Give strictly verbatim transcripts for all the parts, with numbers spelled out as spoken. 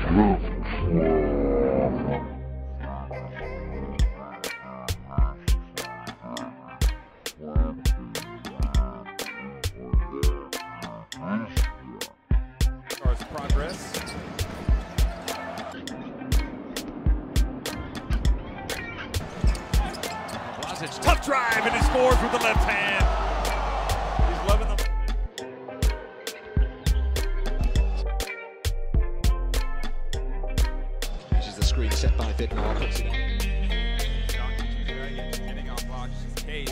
Starts progress. Blasic, tough drive, and he scores with the left hand. He's loving them. This is the screen set by Vidmar. Puts it in. Getting off Rogers' case.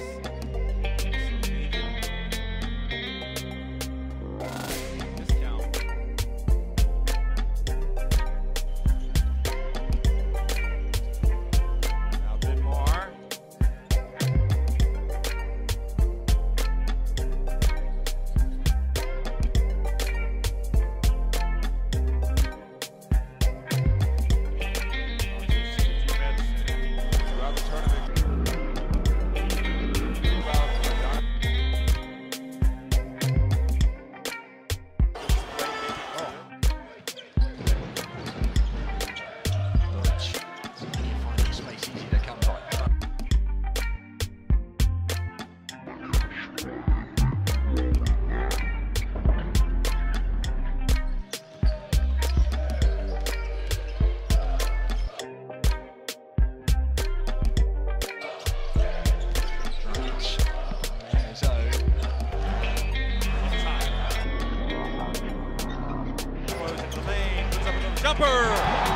Jumper!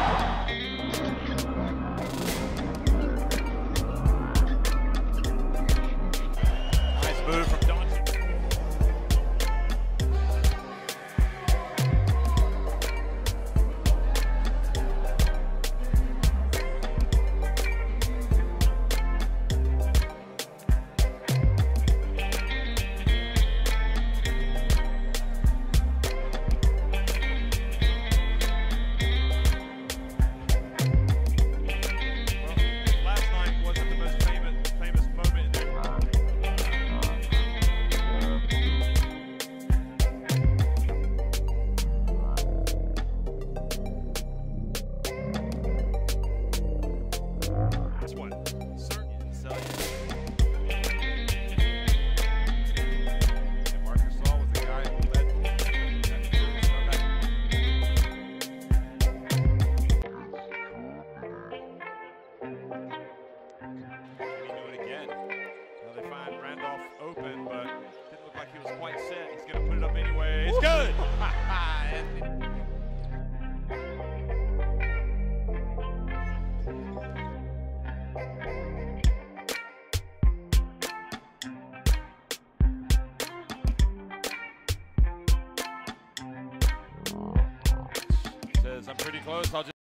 Nice move from Doncic. Open, but didn't look like he was quite set. He's going to put it up anyway. It's good. Says I'm pretty close. I'll just